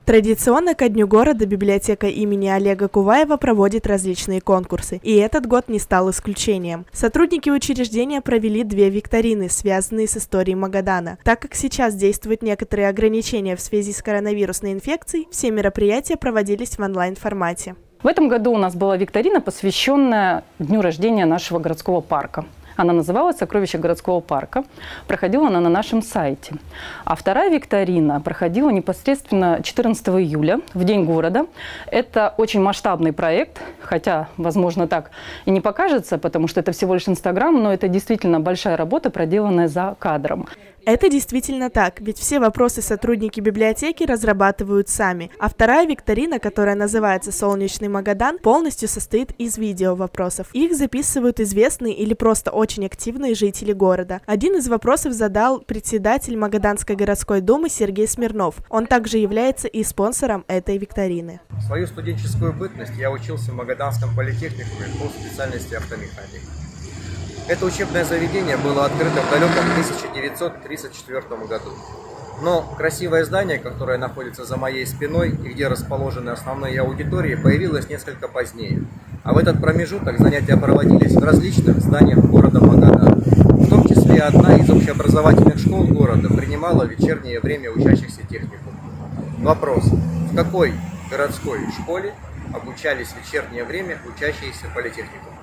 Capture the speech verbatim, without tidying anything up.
Традиционно ко Дню города библиотека имени Олега Куваева проводит различные конкурсы, и этот год не стал исключением. Сотрудники учреждения провели две викторины, связанные с историей Магадана. Так как сейчас действуют некоторые ограничения в связи с коронавирусной инфекцией, все мероприятия проводились в онлайн-формате. В этом году у нас была викторина, посвященная дню рождения нашего городского парка. Она называлась «Сокровища городского парка». Проходила она на нашем сайте. А вторая викторина проходила непосредственно четырнадцатого июля, в День города. Это очень масштабный проект, хотя, возможно, так и не покажется, потому что это всего лишь Инстаграм, но это действительно большая работа, проделанная за кадром. Это действительно так, ведь все вопросы сотрудники библиотеки разрабатывают сами. А вторая викторина, которая называется «Солнечный Магадан», полностью состоит из видео-вопросов. Их записывают известные или просто очень активные жители города. Один из вопросов задал председатель Магаданской городской думы Сергей Смирнов. Он также является и спонсором этой викторины. В свою студенческую бытность я учился в Магаданском политехникуме по специальности автомеханик. Это учебное заведение было открыто в далеком тысяча девятьсот тридцать четвёртом году. Но красивое здание, которое находится за моей спиной и где расположены основные аудитории, появилось несколько позднее. А в этот промежуток занятия проводились в различных зданиях города Магадан. В том числе одна из общеобразовательных школ города принимала в вечернее время учащихся техникум. Вопрос: в какой городской школе обучались в вечернее время учащиеся политехникума?